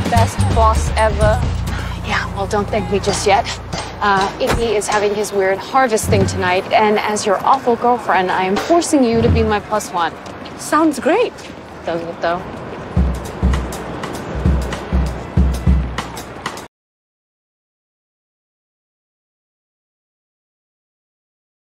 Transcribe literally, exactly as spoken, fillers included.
Best boss ever. Yeah, well, don't thank me just yet. Uh, Iggy is having his weird harvest thing tonight, and as your awful girlfriend, I am forcing you to be my plus one. Sounds great, doesn't it, though?